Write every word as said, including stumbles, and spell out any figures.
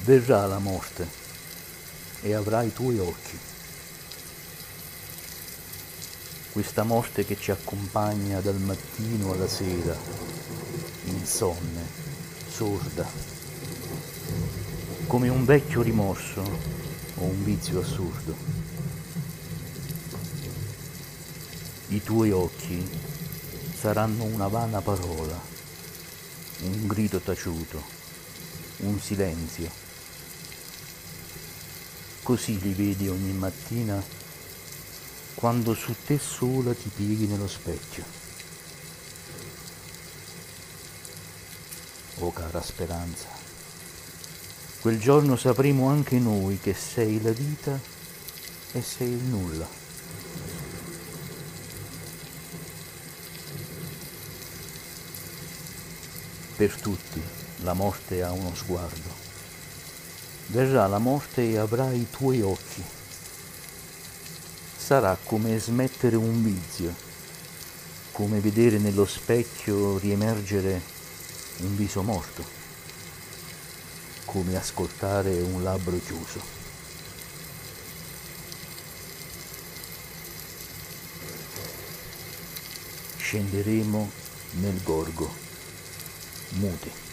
Verrà la morte e avrà i tuoi occhi. Questa morte che ci accompagna dal mattino alla sera, insonne, sorda, come un vecchio rimorso o un vizio assurdo. I tuoi occhi saranno una vana parola, un grido taciuto, un silenzio. Così li vedi ogni mattina quando su te sola ti pieghi nello specchio. Oh cara speranza, quel giorno sapremo anche noi che sei la vita e sei il nulla. Per tutti la morte ha uno sguardo. Verrà la morte e avrà i tuoi occhi. Sarà come smettere un vizio, come vedere nello specchio riemergere un viso morto, come ascoltare un labbro chiuso. Scenderemo nel gorgo, muti.